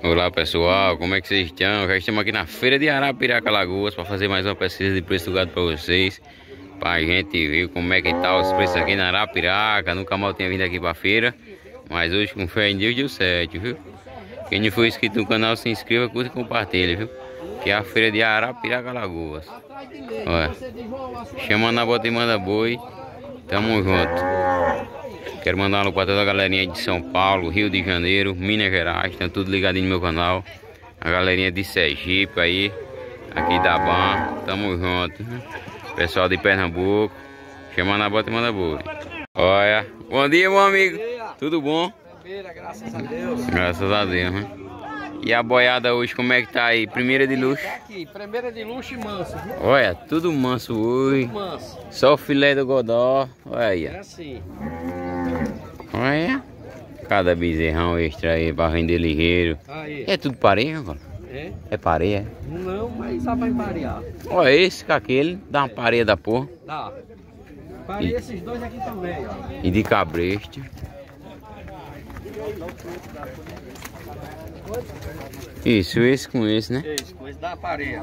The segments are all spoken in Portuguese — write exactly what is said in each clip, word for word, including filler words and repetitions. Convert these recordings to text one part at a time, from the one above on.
Olá pessoal, como é que vocês estão? Já estamos aqui na feira de Arapiraca, Alagoas, para fazer mais uma pesquisa de preço do gado para vocês, para a gente ver como é que tá os preços aqui na Arapiraca. Nunca mal tinha vindo aqui para a feira, mas hoje com fé em Deus deu certo, viu? Quem não for inscrito no canal, se inscreva, curta e compartilhe, viu? Que é a feira de Arapiraca, Alagoas. Olha, chama na bota e manda boi, tamo junto. Quero mandar um alô para toda a galerinha de São Paulo, Rio de Janeiro, Minas Gerais, estão tudo ligadinho no meu canal. A galerinha de Sergipe aí, aqui da Ban, tamo junto. Pessoal de Pernambuco, chama na bota e manda boi. Olha, bom dia meu amigo, tudo bom? Graças a Deus. Graças a Deus, né? E a boiada hoje, como é que tá aí? Primeira de luxo? Tá aqui, primeira de luxo e manso, viu? Olha, tudo manso hoje. Tudo manso. Só o filé do godó, olha aí. É assim. Olha, cada bezerrão extra aí pra vender ligeiro. Aí. É tudo pareio agora? É? É pareia, é? Não, mas dá pra emparear. Olha esse com aquele, dá uma pareia da porra. Dá. Parei esses dois aqui também, ó. E de cabresto. Isso, esse com esse, né? Esse, com esse dá pareia.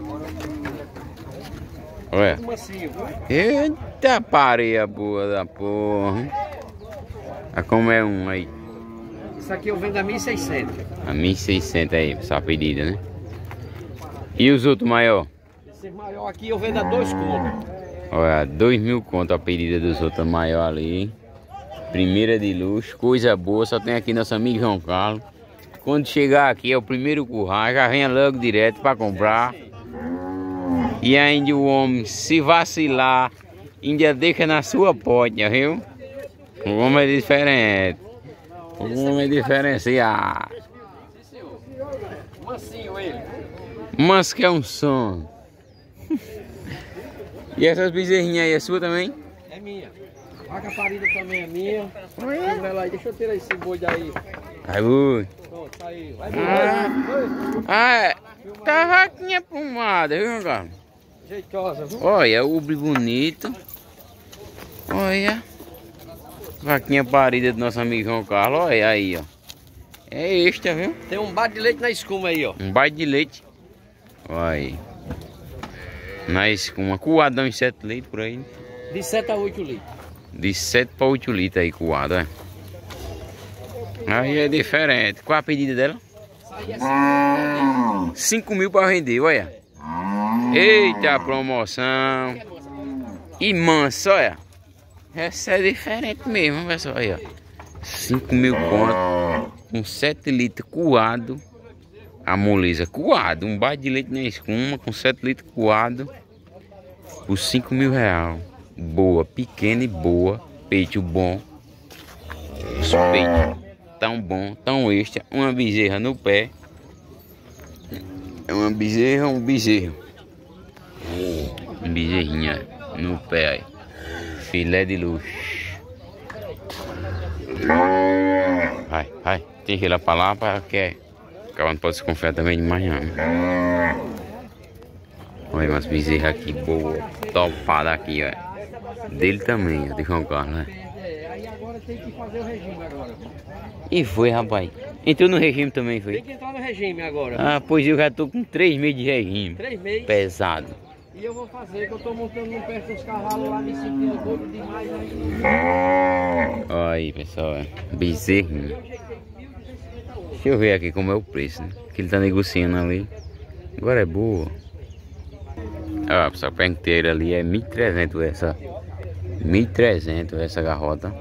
Olha. Mansinho, viu? Eita pareia boa da porra. Ah, como é um aí? Isso aqui eu vendo a mil e seiscentos. A mil e seiscentos aí, essa pedida, né? E os outros maior? Esse maior aqui eu vendo a dois contos. Olha, dois mil conto a pedida dos outros maior ali. Primeira de luxo, coisa boa, só tem aqui nosso amigo João Carlos. Quando chegar aqui é o primeiro curral, já venha logo direto para comprar. E ainda o homem, se vacilar, ainda deixa na sua porta, viu? O homem é diferente. O homem é diferenciado. Mansinho ele. Mas que é um som. E essas bezerrinhas aí é sua também? É minha. Vaca parida também é minha. Deixa eu, aí. Deixa eu tirar esse boi daí. Vai, boi. Pronto, tá aí. Vai, Ah, ah é. Tá vaquinha pomada, viu, cara? Jeitosa, viu? Olha, ubre bonito. Olha. Vaquinha parida do nosso amigo João Carlos. Olha aí, ó. É extra, viu? Tem um bar de leite na escuma aí, ó. Um baile de leite. Olha aí. Na escuma. Coadão em sete litros por aí. De sete a oito litros. De sete para oito litros aí coado, é. Aí é diferente. Qual a pedida dela? cinco mil para vender, olha. Eita promoção. E manso, olha. Essa é diferente mesmo, pessoal. Aí, ó. cinco mil conto. Com sete litros coado. A moleza coado. Um bar de leite na escuma com sete litros coado. Por cinco mil reais. Boa, pequena e boa. Peito bom. Os peitos tão bom, tão extra. Uma bezerra no pé. É uma bezerra, um bezerro. Um bezerrinha no pé aí. Filé de luxo. Vai, vai. Tem que ir lá pra lá para que o cara não pode se confiar também de manhã. Olha umas bezerras aqui boa. Topada aqui, ó. Dele também, ó. De João Carlos, né? Aí agora tem que fazer o regime agora. E foi, rapaz. Entrou no regime também, foi? Tem que entrar no regime agora. Ah, pois eu já tô com três meses de regime. Três meses. Pesado. E eu vou fazer, que eu tô montando um perto dos cavalos lá, me sentindo gordo demais aí. Olha aí, pessoal. É. Bezerrinho. Deixa eu ver aqui como é o preço, né? Que ele tá negociando ali. Agora é boa. Ah, pessoal, a inteira ali é mil e trezentos essa. mil e trezentos essa garrota.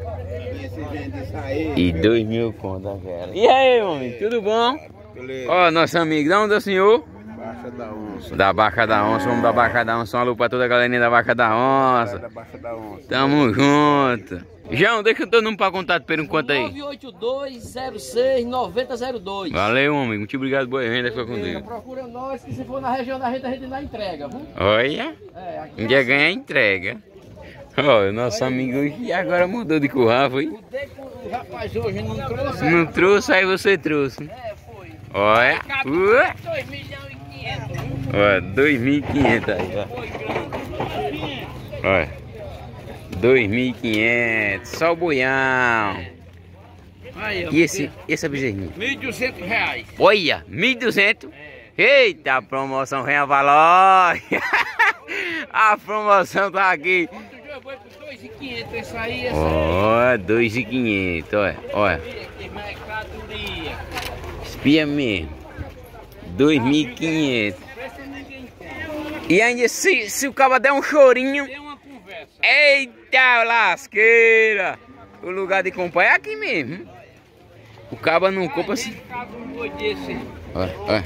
E dois mil conto aquela. E aí, homem, tudo bom? Beleza. Ó, nosso amigo, da onde é o senhor? Baixa da Onça. Da Baixa da Onça, vamos da Baixa da Onça. Um alô pra toda a galerinha da Baixa da Onça. Da Baixa da Onça. Tamo junto. João, deixa o teu número pra contato por enquanto aí. nove oito dois zero seis nove zero zero dois. Valeu, homem. Muito obrigado, boa venda. Fica com Deus. Procura nós, que se for na região da gente, a gente dá entrega, viu? Olha. É, aqui Um dia ganha a entrega. Ó, o nosso amigo hoje agora mudou de curral, foi? mudei com o rapaz hoje, não trouxe. Não trouxe, aí você trouxe. É, foi. Olha. Uh. dois milhões e quinhentos. Olha, dois mil e quinhentos aí, ó. Foi grande. Olha. dois mil e quinhentos. Só o boião. Aí, ó, E esse, essa bezerrinha? mil e duzentos reais. Olha, mil e duzentos. Eita, a promoção vem a valor. A promoção tá aqui. Outro dia eu vou por dois mil e quinhentos essa aí, essa Ó, dois mil e quinhentos, olha, olha. aí. Que mercadoria. Espia mesmo. dois mil e quinhentos. E ainda se, se o cara der um chorinho. Tem uma conversa. Eita, lasqueira! O lugar de comprar é aqui mesmo. O caba não compra assim. Olha, olha.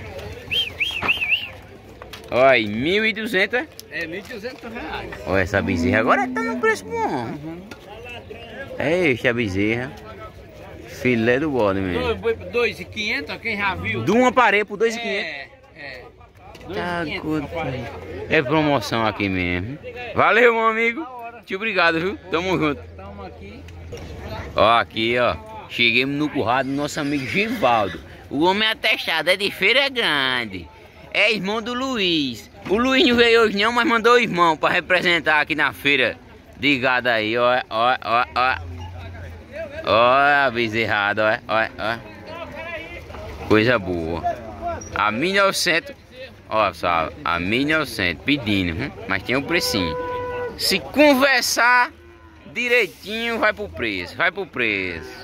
Olha, mil e duzentos, é? É mil e duzentos reais. Olha essa bezerra, agora tá no preço bom. Eixa, a bezerra. Filé do bode mesmo. dois mil e quinhentos, quem já viu? De um aparelho por dois mil e quinhentos. É, é. Tá dois mil e quinhentos, good. papai. É promoção aqui mesmo. Valeu, meu amigo. Muito obrigado, viu? Tamo junto. Estamos aqui. Ó, aqui, ó. Cheguemos no curral do nosso amigo Givaldo. O homem atestado é de Feira Grande. É irmão do Luiz. O Luiz não veio hoje não, mas mandou o irmão para representar aqui na feira de gado aí, ó, ó, ó, ó. Ó a bezerrada, ó, ó, ó. Coisa boa. A mil e novecentos. Ó, pessoal, a mil e novecentos pedindo, hum? Mas tem um precinho. Se conversar direitinho, vai pro preço, vai pro preço.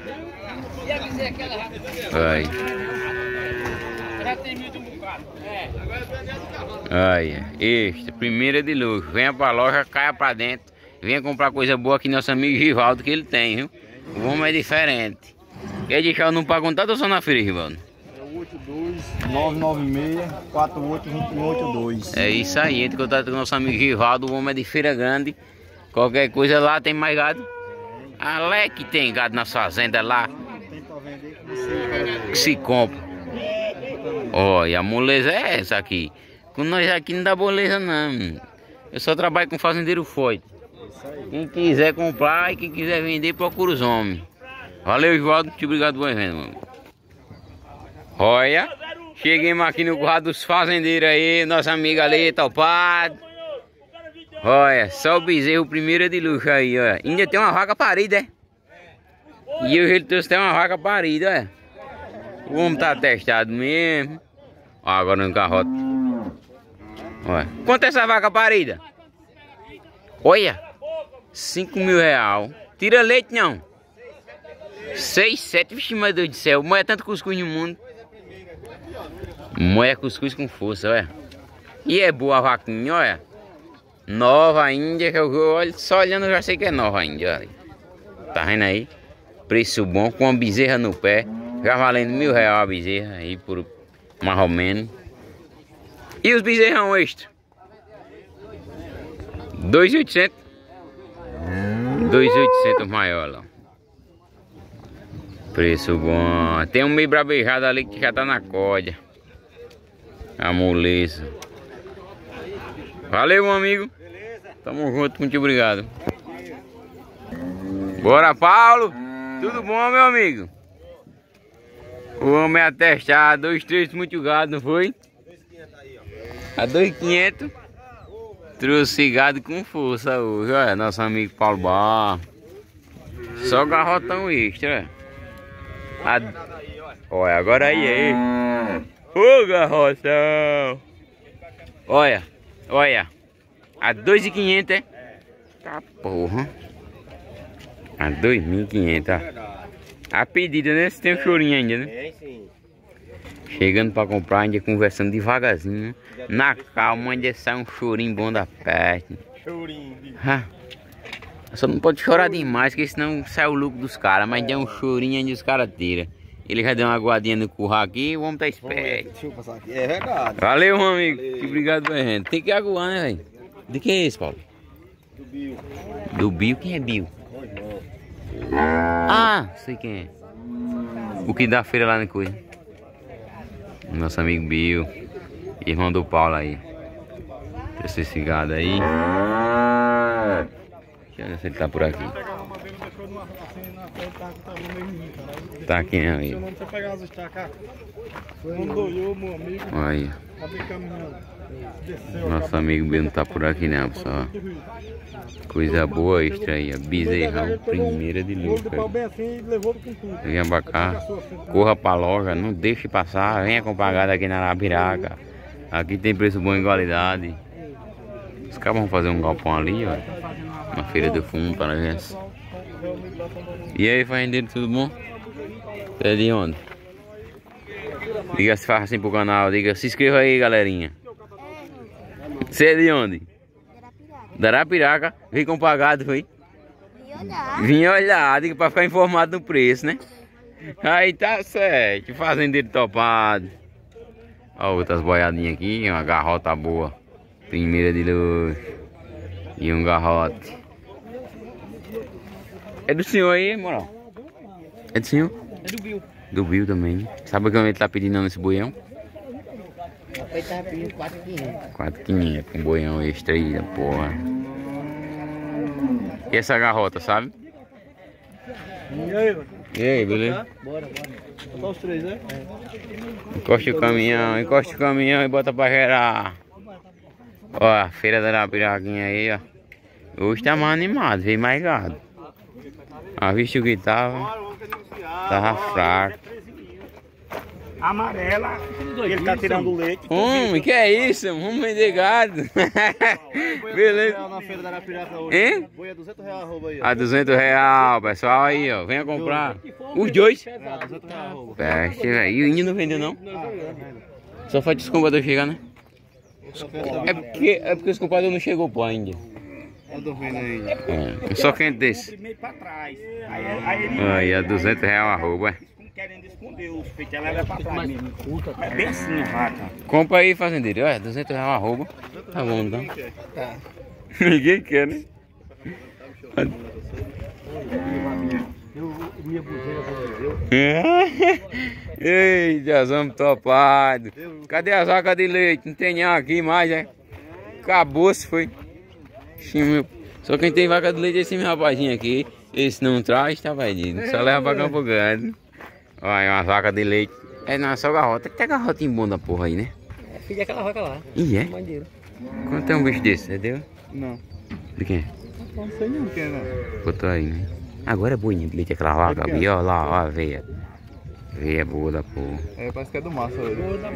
Vai. Já tem mil de um bocado. É. Olha, este, primeira de luxo. Venha pra loja, caia pra dentro. Venha comprar coisa boa aqui, nosso amigo Givaldo, que ele tem, viu? O homem é diferente. Quer deixar o número pra contato ou só na feira, Givaldo? É o oito dois nove nove seis quatro oito dois um oito dois. É isso aí, entre em contato com o nosso amigo Givaldo, o homem é de Feira Grande. Qualquer coisa lá, tem mais gado? Alé que tem gado nas fazendas lá. Tem pra vender que você Que se compra. Olha, a moleza é essa aqui. Com nós aqui não dá moleza não. Eu só trabalho com fazendeiro forte. Quem quiser comprar e quem quiser vender, procura os homens. Valeu, Givaldo. Muito obrigado por vendo, mano. Olha, cheguemos aqui no curral dos fazendeiros aí. Nossa amiga ali, topado. Olha, só o bezerro primeiro de luxo aí, olha. Ainda tem uma vaca parida, é? E hoje ele trouxe até uma vaca parida, olha. O homem tá testado mesmo. Ó, agora no carrote. Olha. Quanto é essa vaca parida? Olha. cinco mil real. Tira leite não. seis, sete. Vixe, meu Deus do céu. Moé tanto cuscuz no mundo. Moé cuscuz com força, olha. E é boa a vaquinha, olha. Nova ainda, que eu olho, só olhando eu já sei que é nova ainda, olha. Tá vendo aí? Preço bom, com uma bezerra no pé. Já valendo mil reais a bezerra aí, por mais ou menos. E os bezerrão extra? dois mil e oitocentos. dois mil e oitocentos maior lá. Preço bom. Tem um meio brabejado ali que já tá na corda. A moleza. Valeu, meu amigo. Tamo junto, muito obrigado. Bora, Paulo. Tudo bom, meu amigo? O homem atestado, dois, três, muito gado, não foi? A dois mil e quinhentos. Trouxe gado com força hoje, olha, nosso amigo Paulo Bar. Só garrotão extra, olha. Olha, agora aí, aí. Ô, garrotão. Olha, olha. A dois mil e quinhentos, é? Tá porra. A dois mil e quinhentos, ó. A pedida, né? Você tem um chorinho ainda, né? É, sim. Chegando pra comprar, ainda conversando devagarzinho. Na calma, ainda sai um chorinho bom da peste. Chorinho. Ah, só não pode chorar demais, porque senão sai o lucro dos caras. Mas dá um chorinho ainda os caras tiram. Ele já deu uma aguadinha no curral aqui e o homem tá esperto. Deixa eu passar aqui. É verdade. Valeu, meu amigo. Valeu. Obrigado pela gente. Tem que aguar, né, velho? De quem é esse, Paulo? Do Bio. Do Bio? Quem é Bio? Oh, Ah, sei quem é. O que dá feira lá na coisa. Nosso amigo Bio. Irmão do Paulo aí. Trouxe esse gado aí. Deixa eu ver se ele tá por aqui. Tá aqui, né, amigo? Você pegar as estacas. Foi um doiô, meu amigo. Aí. Tá bem caminhando. Nosso amigo B não tá por aqui não, pessoal. Coisa boa extra aí, a bezerrão primeira de lucro. Venha pra cá, corra pra loja, não deixe passar, venha comprar gado aqui na Arapiraca. Aqui tem preço bom e qualidade. Os caras vão fazer um galpão ali, ó, na Feira do Fundo, para ver. E aí, fazendeiro, tudo bom? Você é de onde? Diga se faz assim pro canal, diga, se inscreva aí, galerinha. Você é de onde? Da Arapiraca. Vim comprar gado, foi? Vim olhar. Vim olhar, diga, pra ficar informado do preço, né? Aí tá certo, fazendeiro topado. Ó, outras boiadinhas aqui, uma garrota boa. Primeira de luz. E um garrote. É do senhor aí, moral? É do senhor? É do Bill. Do Bill também. Sabe o que ele tá pedindo nesse boião? Ele tava pedindo quatro mil e quinhentos. quatro mil e quinhentos, um boião extra aí, porra. E essa garrota, sabe? E aí, mano? E aí, beleza? Bora, bora. Só os três, né? Encosta o caminhão, encosta o caminhão e bota pra gerar. Ó, a feira da Arapiraquinha aí, ó. Hoje tá mais animado, veio mais gado. Ah, visto o que tava. Tava fraco. Amarela. Ele tá tirando o leite. Homem, que é isso? Vamos vender gado. Beleza. Na feira da Arapiraca hoje. Hein? Boi a duzentos reais arroba aí, ó. A duzentos reais, pessoal aí, ó. Venha comprar. Os dois. É, duzentos reais arroba. Peste, velho. E o índio não vendeu, não? Só faz os compradores chegar, né? É porque, é porque os compradores não chegou pô ainda. Eu tô vendo aí. É, só quente desse. Meio pra trás. Aí, aí ele Aí, a duzentos reais a arroba, é. querendo esconder os peitos, ela leva pra trás mesmo. É bem assim, vaca. Compra aí, fazendeiro. Olha, duzentos reais a arroba. Tá bom, então. Tá. Ninguém quer, né? Minha buzeira aconteceu. Ei, já somos topados. Cadê as vacas de leite? Não tem nenhuma aqui mais, é? Acabou-se, foi. Só quem tem vaca de leite é esse meu rapazinho aqui. Esse não traz, tá vendido. Só leva pra Campo Grande. Olha, uma vaca de leite. É, não, é só garrota. Tem garrota em bom da porra aí, né? É filho daquela vaca lá. E é? Mãe dele. Quanto é um bicho desse? É deu? Não. De quem? Não sei não quem não. Botou aí, né? Agora é boinha de leite aquela vaca ali, ó lá, ó a veia. Veia boa da porra. É, parece que é do massa hoje.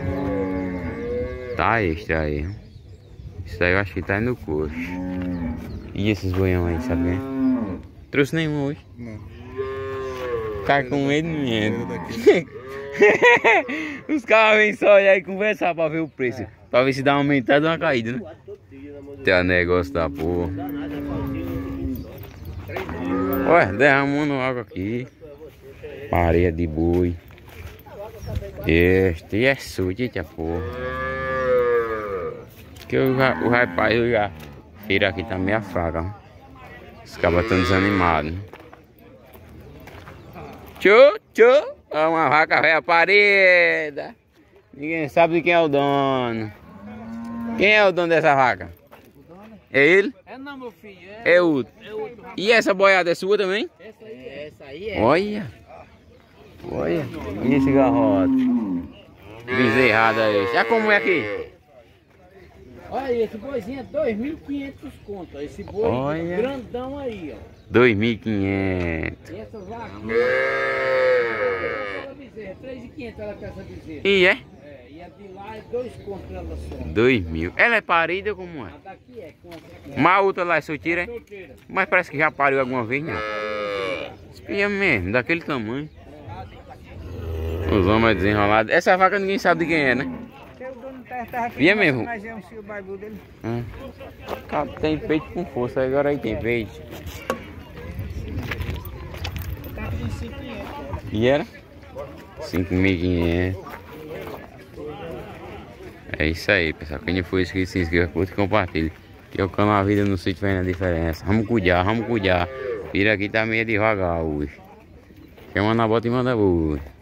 Tá extra aí. Isso aí eu acho que tá no coxo. E esses boião aí, sabe, né? Trouxe nenhum hoje. Não. Tá com medo mesmo. Os caras vêm só olhar e conversar pra ver o preço. É. Pra ver se dá uma aumentada ou uma caída, né? Tem o negócio da porra. Olha, derramando água aqui. Areia de boi. Este é sujo, tia porra. Que o, o rapaz, eu já. Feira aqui tá meio fraca. Ó. Os cabas estão desanimados. Tchô, tchô. Olha uma vaca velha parida. Ninguém sabe de quem é o dono. Quem é o dono dessa vaca? É ele? É não, meu filho. É outro. É outro. E essa boiada é sua também? Essa aí é. Essa aí é. Olha. Olha. E esse garrote? Bezerrada aí. Já como é aqui? Olha aí, esse boizinho é dois mil e quinhentos conto. Esse boi Olha. grandão aí, ó. dois mil e quinhentos. E essa vaca? três mil e quinhentos ela quer essa bezerra. E é? É, e a de lá é dois contos ela só. dois mil. Ela é parida ou como é? A daqui é com essa. Mas a outra lá é solteira, é? Solteira. Mas parece que já pariu alguma vez, né? Espia mesmo, daquele tamanho. Os homens desenrolados. Essa vaca ninguém sabe de quem é, né? E é mesmo? Mas é um cio barbudo dele. Hum. Tem peito com força, agora aí tem peito. E era? cinco mil e quinhentos. É isso aí, pessoal. Quem não for inscrito, se inscreva, curte e compartilhe. Que o canal A Vida no Sítio faz a diferença. Vamos cuidar, vamos cuidar. Vira aqui tá meio devagar hoje. Chama na bota e manda boa.